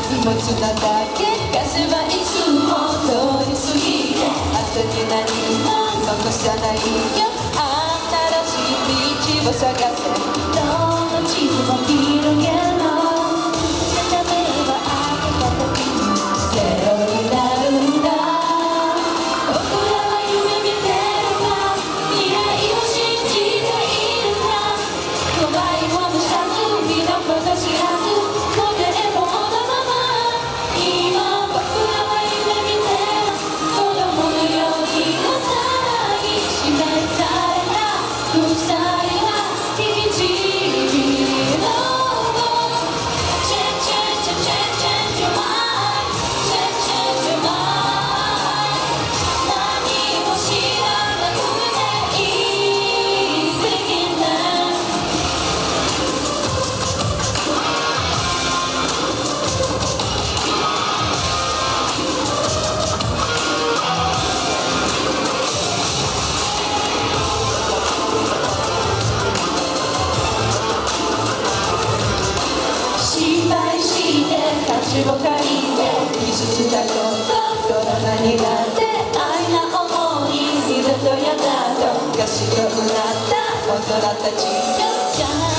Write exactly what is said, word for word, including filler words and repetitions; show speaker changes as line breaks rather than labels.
荷物なだけ風はいつも通り過ぎて後に何も残さないよ。新しい道を探せどの地図も広げろ。斜めは開けた時にゼロになるんだ。僕らは夢見てるか未来を信じているか。怖いもの知らず身のこと知らず無抵抗のまま今僕らは夢見てます。子供のように幼い示された腐敗は引きちぎろう。Change, change, change, change your mind. Change, change your mind. 何も知らなくていい Begin now.失敗して恥をかいて傷ついたことドラマになって愛な思い二度とやだとガシとうなった大人たちが